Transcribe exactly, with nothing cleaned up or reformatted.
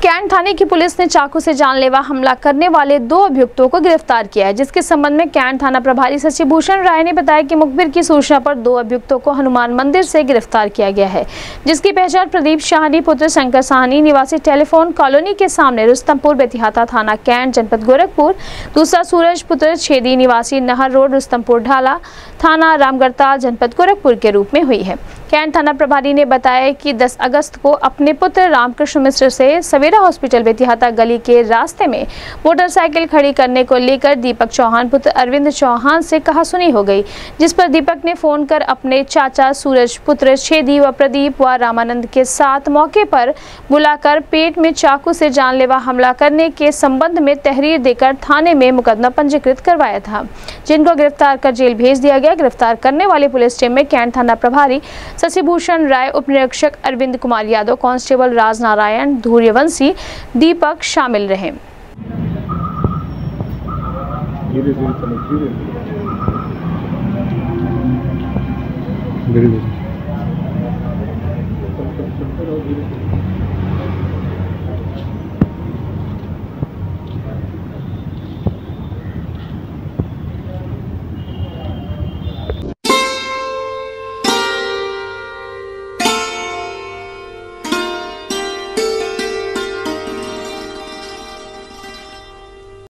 Cantt थाने की police ने चाकू से जानलेवा हमला करने वाले दो अभियुक्तों को गिरफ्तार किया है, जिसके संबंध में कैंट थाना प्रभारी शशि भूषण राय ने बताया कि मुखबिर की सूचना पर दो अभियुक्तों को हनुमान मंदिर से गिरफ्तार किया गया है, जिसकी पहचान प्रदीप शाहनी पुत्र शंकर साहनी निवासी टेलीफोन कॉलोनी के सामने रुस्तमपुर बेतिहाता थाना कैंट जनपद गोरखपुर, दूसरा सूरज पुत्र छेदी निवासी नहर रोड रुस्तमपुर ढाला थाना रामगढ़ताल जनपद गोरखपुर के रूप में हुई है। कैंट थाना प्रभारी ने बताया कि दस अगस्त को अपने पुत्र रामकृष्ण मिश्र से सवेरा हॉस्पिटल बेतिहाता गली के रास्ते में मोटरसाइकिल खड़ी करने को लेकर दीपक चौहान पुत्र अरविंद चौहान से कहासुनी हो गई, जिस पर दीपक ने फोन कर अपने चाचा सूरज पुत्र छेदी व प्रदीप व रामानंद के साथ मौके पर बुलाकर पेट में चाकू से जानलेवा हमला करने के संबंध में तहरीर देकर थाने में मुकदमा पंजीकृत करवाया था, जिनको गिरफ्तार कर जेल भेज दिया गया। गिरफ्तार करने वाली पुलिस टीम में कैंट थाना प्रभारी शशि भूषण राय, उप निरीक्षक अरविंद कुमार यादव, कांस्टेबल राज नारायण, धूर्यवंशी, दीपक शामिल रहे। धीरे धीरे